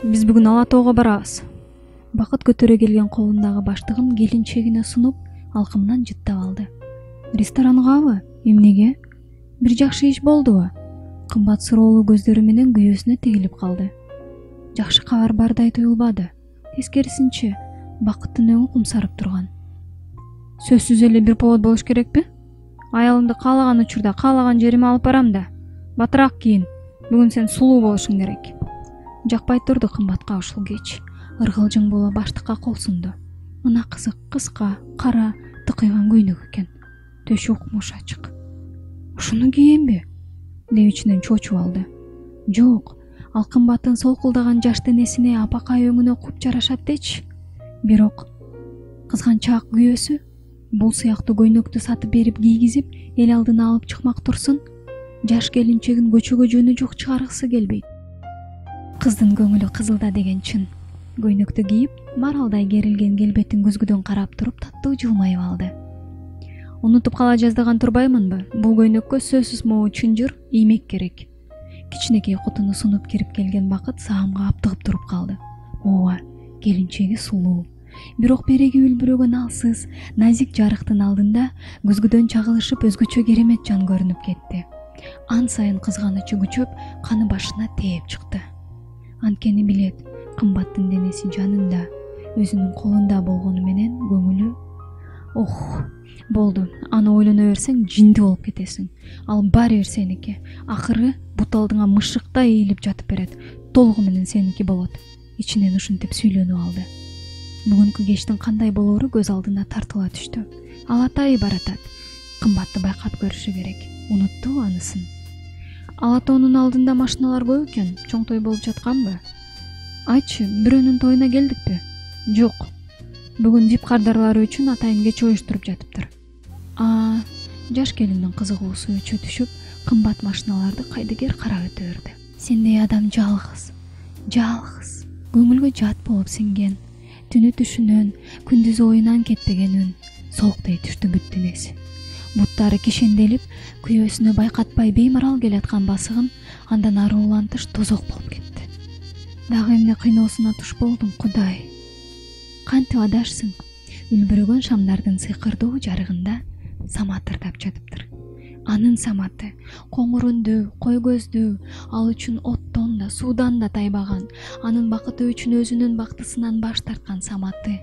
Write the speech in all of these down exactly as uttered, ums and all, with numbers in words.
биз бүгүн Ала тоого барабыз. Бакыт көтөрө келген колундагы баштыгын келинчегине сунуп, алкымынан жыттап алды. Ресторангабы? Эмнеге? Бир жакшы иш болдубу? Кымбат суроолуу көздөрү менен күйөөсүнө тигилип калды. Жакшы кабар бардай туюлбады. Тескерисинче, Бакыттын өңү кумсарып турган. Сөзсүз эле бир повод болуш керекпи? Аялымды каалаган учурда каалаган жериме алып барам да. Батыраак кийин. Бүгүн сен сулуу болушуң керек. Жакпай турду кымбатка ушул кеч. Ыргылжың боло баштыкка кол сунду. Мына кызык, кыска, кара, тыкыйган көйнөк экен. Төшү укмуш ачык. Ушуну кийемби? деп ичинен чочуп алды. Жок, ал кымбаттын солкулдаган жаш денесине апакай өңүнө куп жарашат дечи. Бирок кызганчаак күйөөсү бул сыяктуу көйнөктү сатып берип кийгизип, эл алдына алып чыкмак турсун, жаш келинчегин көчөгө жөнү жок чыгаргысы келбейт. Кыздын көңүлү кызылда деген чын. Көйнөктү кийип, маралдай керилген келбетин көзгүдөн карап туруп таттуу жылмайып алды. Унутуп кала жаздаган турбаймынбы? Бул көйнөккө сөзсүз могу чынжыр, иймек керек. Кичинекей кутуну сунуп кирип келген Бакыт саамга аптыгып туруп калды. Ооба, келинчеги сулуу. Бирок береги үлбүрөгөн алсыз, назик жарыктын алдында көзгүдөн чагылышып өзгөчө керемет жан көрүнүп кетти. Ан сайын кызганычы күчөп, каны башына тээп чыкты. Анткени билет, кымбаттын денеси жанында, өзүнүн колунда болгону менен көңүлү. Ох, болду. Аны ойлоно берсең жинди болуп кетесиң. Ал баары бир сеники. Акыры бут алдыңа мышыктай ийилип жатып берет. Толугу менен сеники болот. Ичинен ушинтип сүйлөнүп алды. Бүгүнкү кечтин кандай болоору көз алдына тартыла түштү. Ал атайы баратат. Кымбатты байкап көрүшү керек. Унутту анысын. Ала тоонун алдында машиналар көп экен. Чоң той болуп жатканбы? Айтчы, бирөөнүн тоюна келдикпи? Жок. Бүгүн дип кардарлары үчүн атайын кеч оюштуруп жатыптыр. А, жаш келиндин кызыгуусу өчө түшүп, кымбат машиналарды кайдыгер карап өтө берди. Сендей адам жалгыз, жалгыз, көңүлгө жат болуп сиңген, түнү түшүнөн, күндүзү оюнан кетпеген үн, сооктой түштү бүт денеси. Буттары кишенделип, күйөөсүнө байкатпай беймарал келаткан басыгын андан ары улантыш тозок болуп кетти. Дагы эмне кыйноосуна туш болдуң, Кудай? Кантип адашсың? Үлбүрөгөн шамдардын сыйкырдуу жарыгында Самат ырдап жатыптыр. Анын Саматы коңур үндүү, кой көздүү, ал үчүн оттон да, суудан да тайбаган, анын бакыты үчүн өзүнүн бактысынан баш тарткан Саматы.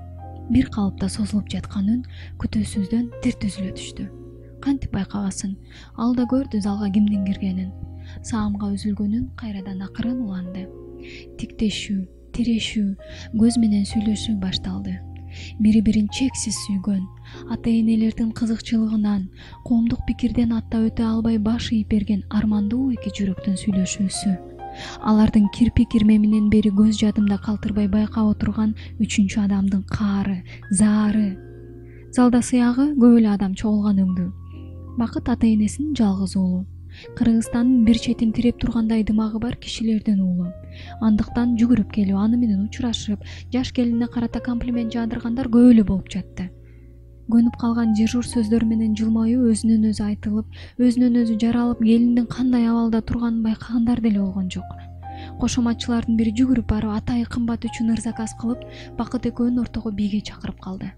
Бир калыпта созулуп жаткан үн күтүүсүздөн тирт үзүлө түштү. Кантип байкабасын? Ал да көрдү залга кимдин киргенин. Саамга үзүлгөнүн кайрадан акырын уланды. Тиктешүү, тирешүү, көз менен сүйлөшүү башталды. Бири-бирин чексиз сүйгөн, ата-энелердин кызыкчылыгынан, коомдук пикирден атта өтө албай баш ийип берген армандуу эки жүрөктүн сүйлөшүүсү. Алардын кирпи кирме менен бери көз жадымда калтырбай байкап отурган үчүнчү адамдын каары, заары. Залда сыягы көп эле адам чогулган өңдүү. Бакыт ата-энесинин жалгыз уулу. Кыргызстандын бир четин тиреп тургандай дымагы бар кишилердин уулу. Андыктан жүгүрүп келип, аны менен учурашып, жаш келине карата комплимент жаадыргандар көп эле болуп жатты. Көнүп калган жыжур сөздөр менен жылмаюу өзүнөн өзү айтылып, өзүнөн өзү жаралып, келиндин кандай абалда турганын байкагандар деле болгон жок. Кошоматчылардын бири жүгүрүп барып, атайы кымбат үчүн ырзаказ кылып, Бакыт экөөнүн ортого бийге чакырып калды.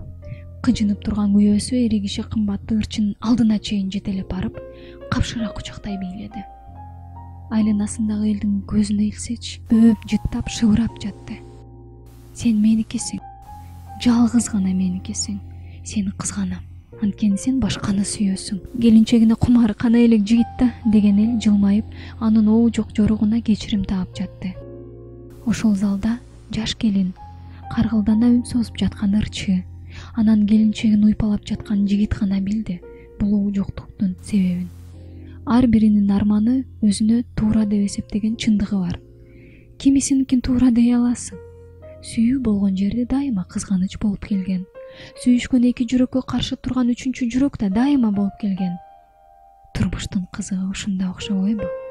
Кыжынып турган күйөөсү эри киши кымбатты ырчынын алдына чейин жетелеп барып, капшыра кучактай бийледи. Айланасындагы элдин көзүнө илсечи, өөп, жыттап, шыбырап жатты. Сен меникисиң. Жалгыз гана меникисиң. Сени кызганам. Анткени сен башканы сүйөсүң. Келинчегине кумары кана элек жигит да, деген эл жылмайып, анын оу жок жоругуна кечирим таап жатты. Ошол залда жаш келин каргылдана үн созуп жаткан ырчы, анан келинчегин уйпалап жаткан жигит гана билди бул оу жоктуктун себебин. Ар биринин арманы өзүнө туура деп эсептеген чындыгы бар. Кимисиникин туура дей аласың. Сүйүү болгон жерде дайыма кызганыч болуп келген. Сүйүшкөн эки жүрөккө каршы турган үчүнчү жүрөк да дайыма болуп келген. Турмуштун кызыгы ушунда окшобойбу?